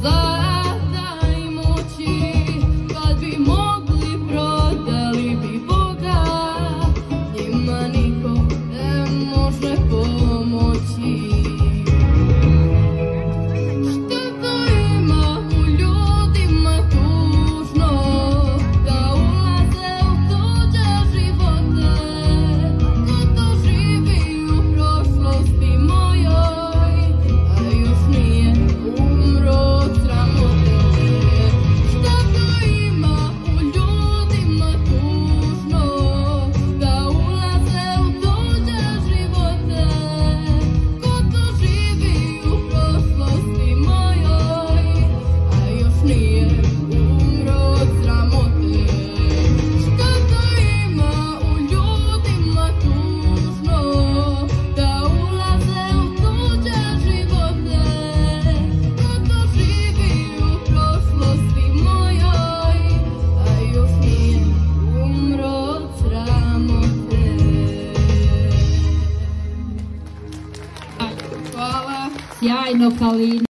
zlata i moći, kad bi mogli prodali bi Boga, njima niko ne može pomoći. Šta to ima u ljudima tužno, da ulaze u tuđe živote, ko to živi u prošlosti mojoj, a još nije umro od sramote. Šta to ima u ljudima tužno, da ulaze u tuđe živote, ko to živi u prošlosti mojoj, a još nije umro od sramote. Šta to ima u ljudima tužno, da ulaze u tuđe živote, ko to živi u prošlosti mojoj, a još nije umro od sramote. Hvala. Sjajno, Kalina.